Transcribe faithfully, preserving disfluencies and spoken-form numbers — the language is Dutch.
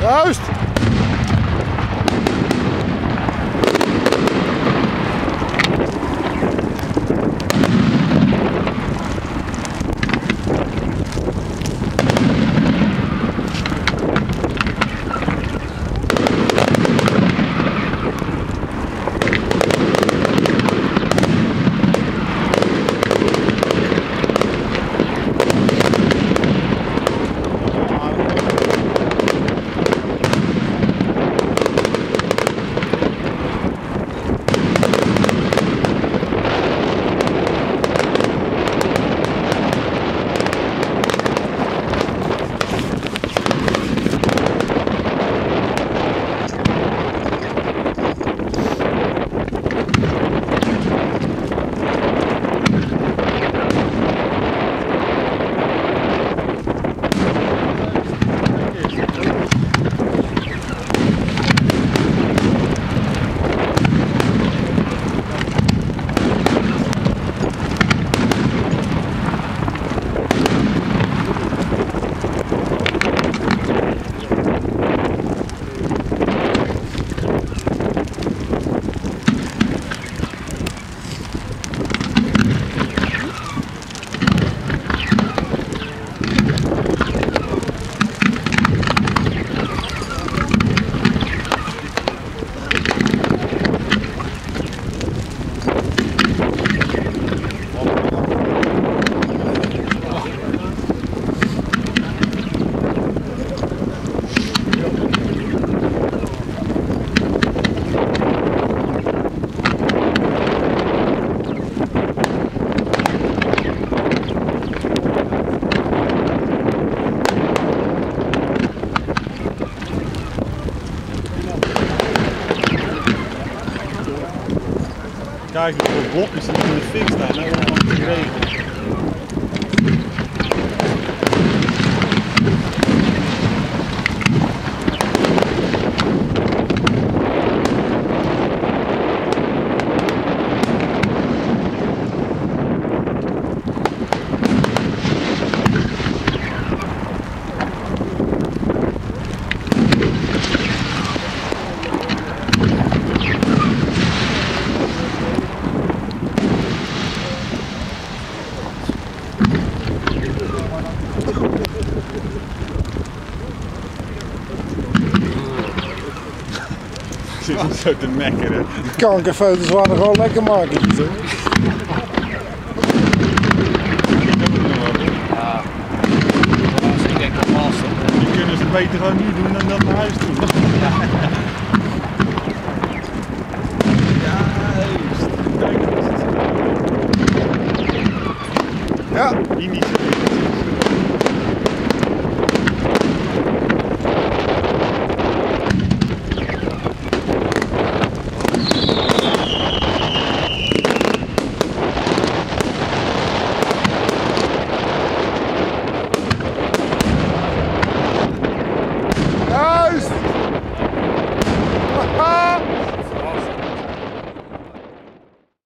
Juist! Kijk hoeveel blokjes er in de fik staan, hè, om te regelen. Zit hem zo te mekkeren. Die kankerfoto's waren gewoon lekker maken. Ja, ik denk dat lastig. Die kunnen ze beter gewoon niet doen dan dat naar huis toe.